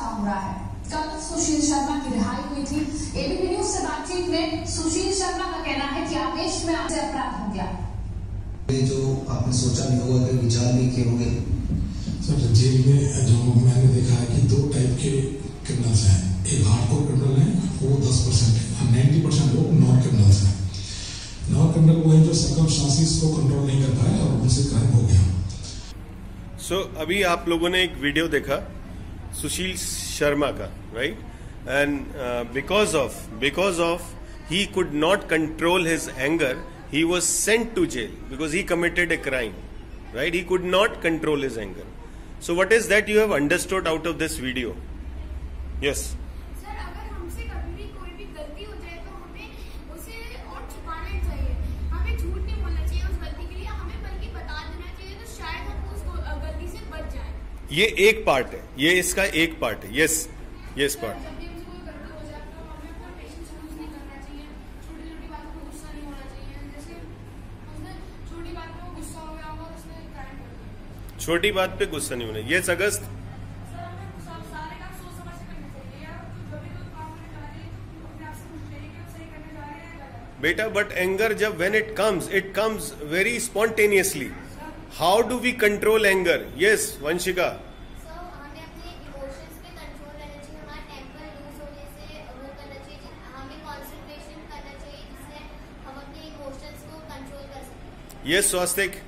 हो रहा है। कल सुशील शर्मा की रिहाई हुई थी। एबीपी न्यूज से बातचीत में सुशील शर्मा का कहना है कि आवेश में आपसे अपराध हो गया। ये जो आपने सोचा नहीं होगा, कि विचार नहीं किए होंगे। सर, जेल में जो मैंने देखा है कि 2 टाइप के क्रिमिनल्स हैं। एक हार्डकोर क्रिमिनल है, वो 10% है, 90% लोग नॉन क्रिमिनल्स हैं। नॉन क्रिमिनल वो है जो सर्कमस्टांसेस को कंट्रोल नहीं कर पाए और उनसे क्राइम हो गया। अभी आप लोगों ने एक वीडियो देखा सुशील शर्मा का, right? And because of he could not control his anger, he was sent to jail because he committed a crime, right? He could not control his anger. So what is that you have understood out of this video? Yes. Sir, अगर हमसे कभी भी कोई भी गलती हो जाए तो हमें उसे और छुपाना नहीं चाहिए, हमें झूठ नहीं बोलना चाहिए उस गलती के लिए, हमें बल्कि बता देना चाहिए, तो शायद हम उस गलती से बच जाएं। ये एक पार्ट है, ये इसका एक पार्ट है। Yes, yes part. छोटी बात पे गुस्सा नहीं होना। यस अगस्त। बेटा, बट एंगर जब when it comes very spontaneously. How do we control anger? Yes Vanshika. Yes Swastik.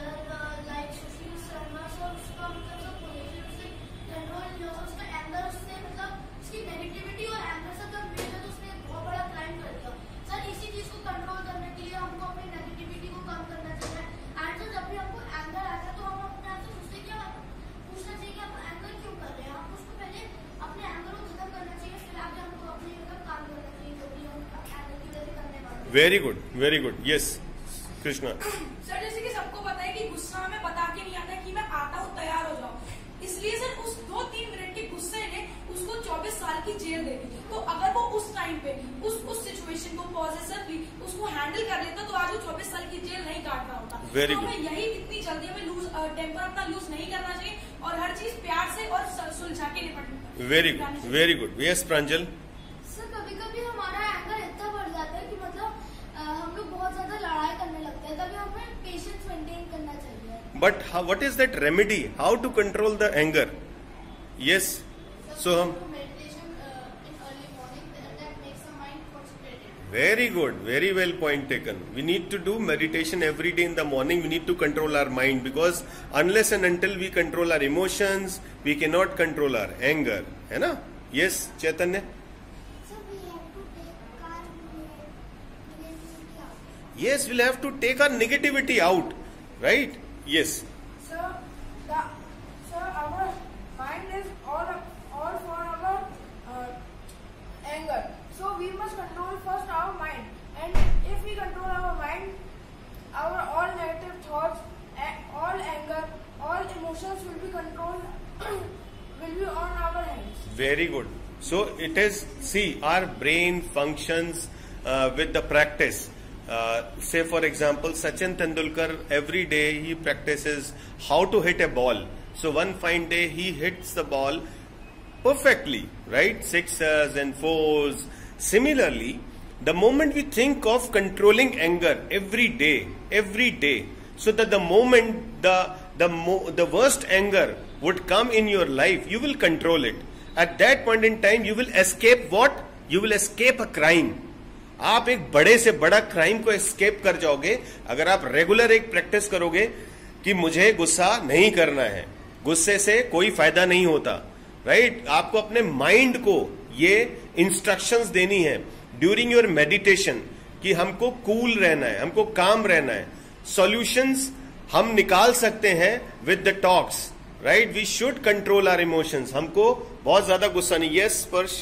Very good. Yes Krishna. Sir, जैसे कि सबको पता है कि गुस्सा में बता के नहीं आता कि मैं आता हूँ, तैयार हो जाओ। इसलिए सर उस 2-3 मिनट के गुस्से ने उसको 24 साल की जेल दे दी। तो अगर वो उस टाइम पे उस सिचुएशन को पॉजिटिवली उसको हैंडल कर लेता तो आज वो 24 साल की जेल नहीं काट रहा होता। वेरी तो गुड। हमें यही इतनी जल्दी हमें टेम्पर अपना लूज नहीं करना चाहिए और हर चीज प्यार से और सुलझा के निपटना। Very good. Yes Pranjal. Sir, कभी-कभी हमारा एंगर इतना बढ़ जाता है कि मतलब हम लोग बहुत ज्यादा लड़ाई करने लगते हैं, तभी हमें पेशेंस मेंटेन करना चाहिए। But what is that remedy? How to control the anger? Yes, so हम very good, very well point taken. We need to do meditation every day in the morning. We need to control our mind because unless and until we control our emotions, we cannot control our anger. है ना? Yes, Chaitanya. Yes, we'll have to take our negativity out, right? Yes. Sir, our mind is all for our anger. So we must control first our mind, and if we control our mind, our all negative thoughts, all anger, all emotions will be controlled, will be on our hands. Very good. So it is, see, our brain functions with the practice. Say for example, Sachin Tendulkar, every day he practices how to hit a ball. So one fine day he hits the ball perfectly, right? 6s and 4s. Similarly, the moment we think of controlling anger every day, so that the moment the worst anger would come in your life, you will control it. At that point in time, you will escape what? You will escape a crime. आप एक बड़े से बड़ा crime को escape कर जाओगे अगर आप रेगुलर एक प्रैक्टिस करोगे कि मुझे गुस्सा नहीं करना है, गुस्से से कोई फायदा नहीं होता, राइट? आपको अपने माइंड को ये इंस्ट्रक्शंस देनी है ड्यूरिंग योर मेडिटेशन कि हमको कूल रहना है, हमको काम रहना है। सॉल्यूशंस हम निकाल सकते हैं with the talks, right? We should control our emotions. हमको बहुत ज्यादा गुस्सा नहीं। यस स्पर्श।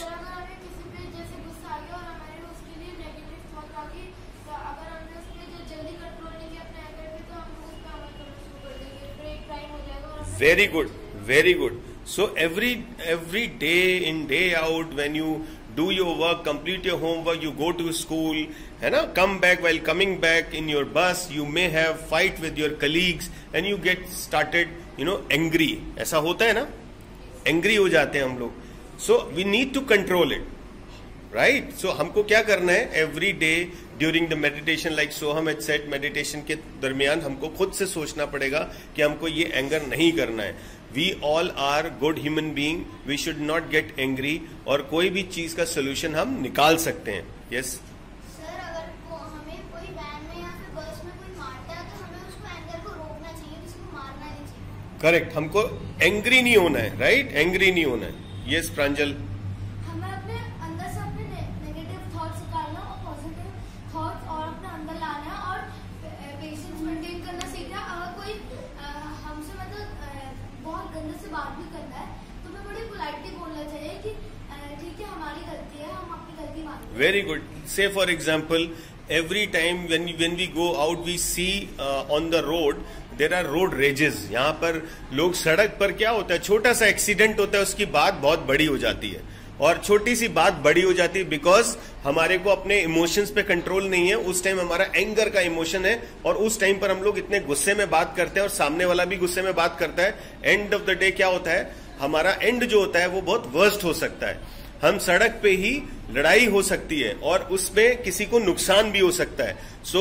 Very good. So every day in day out, when you do your work, complete your homework, you go to school, है ना? Come back, while coming back in your bus, you may have fight with your colleagues and you get started, angry. ऐसा होता है ना? Angry हो जाते हैं हम लोग। So we need to control it, right? So हमको क्या करना है? Every day during the meditation, like Soham had said, meditation के दरमियान हमको खुद से सोचना पड़ेगा कि हमको ये एंगर नहीं करना है. We all are good human being, we should not get angry, और कोई भी चीज का सोल्यूशन हम निकाल सकते हैं. यस सर, अगर हमें कोई वैन में या फिर बस में कोई मारता है तो हमें उसको एंगर को रोकना चाहिए, किसी को मारना नहीं चाहिए. करेक्ट, हमको एंग्री नहीं होना है, राइट? एंग्री नहीं होना है. यस प्रांजल. हमें अपने अंदर से अपने नेगेटिव थॉट्स निकालना और पॉजिटिव थॉट्स और अपने अंदर लाना है और पेशेंस मेंटेन करना सीखना. अगर कोई हमसे मतलब बहुत गंदे से बात भी करता है तो हमें बड़ी पोलाइटली बोलना चाहिए कि ठीक है, हमारी गलती है, हम अपनी गलती मानते हैं. Very good. Say for example, every time when we go out, we see on the road there are road rages. यहाँ पर लोग सड़क पर क्या होता है, छोटा सा एक्सीडेंट होता है, उसकी बात बहुत बड़ी हो जाती है. और छोटी सी बात बड़ी हो जाती है बिकॉज हमारे को अपने इमोशंस पे कंट्रोल नहीं है. उस टाइम हमारा एंगर का इमोशन है और उस टाइम पर हम लोग इतने गुस्से में बात करते हैं और सामने वाला भी गुस्से में बात करता है. एंड ऑफ द डे क्या होता है, हमारा एंड जो होता है वो बहुत वर्स्ट हो सकता है. हम सड़क पे ही लड़ाई हो सकती है और उसमें किसी को नुकसान भी हो सकता है. So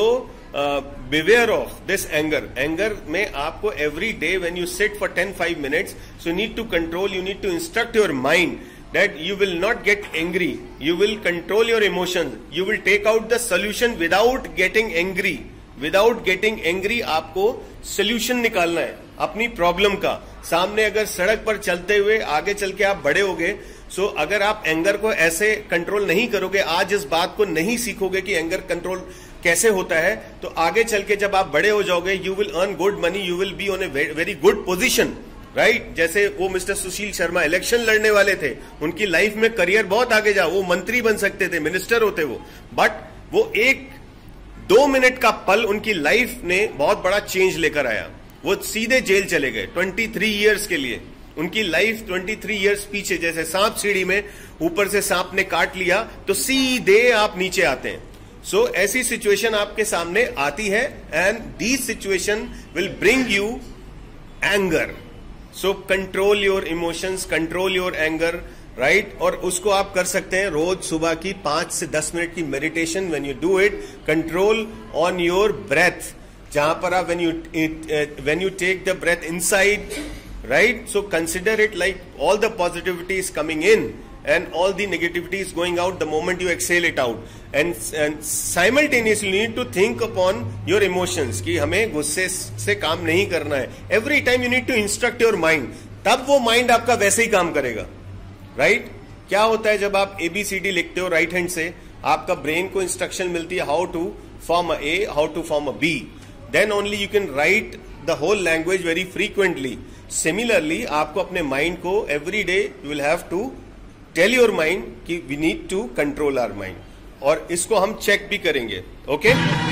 beware of this anger. Anger में आपको every day when you sit for 10-5 minutes, so need to control, you need to instruct your mind that you will not get angry, you will control your emotions, you will take out the solution without getting angry. Without getting angry आपको solution निकालना है अपनी problem का. सामने अगर सड़क पर चलते हुए आगे चल के आप बड़े होगे, सो अगर आप एंगर को ऐसे कंट्रोल नहीं करोगे, आज इस बात को नहीं सीखोगे कि एंगर कंट्रोल कैसे होता है, तो आगे चल के जब आप बड़े हो जाओगे, you will earn good money, you will be on a very good position, right? जैसे वो मिस्टर सुशील शर्मा इलेक्शन लड़ने वाले थे, उनकी लाइफ में करियर बहुत आगे जा, वो मंत्री बन सकते थे, मिनिस्टर होते वो, बट वो 1-2 मिनट का पल उनकी लाइफ ने बहुत बड़ा चेंज लेकर आया. वो सीधे जेल चले गए 23 ईयर्स के लिए. उनकी लाइफ 23 ईयर्स पीछे, जैसे सांप सीढ़ी में ऊपर से सांप ने काट लिया तो सीधे आप नीचे आते हैं. सो ऐसी सिचुएशन आपके सामने आती है and these situation will bring you anger. So control your emotions, control your anger, right? और उसको आप कर सकते हैं रोज सुबह की 5 से 10 मिनट की meditation. When you do it, control on your breath. जहां पर आप when you take the breath inside, right? So consider it like all the positivity is coming in and all the negativity is going out the moment you exhale it out. And simultaneously you need to think upon your emotions कि हमें गुस्से से काम नहीं करना है. Every time you need to instruct your mind. तब वो माइंड आपका वैसे ही काम करेगा, राइट? क्या होता है जब आप ABCD लिखते हो राइट हैंड से, आपका ब्रेन को इंस्ट्रक्शन मिलती है how to form a A, how to form a B. Then only you can write the whole language very frequently. Similarly आपको अपने माइंड को every day you will have to tell your mind कि we need to control our mind, और इसको हम check भी करेंगे. Okay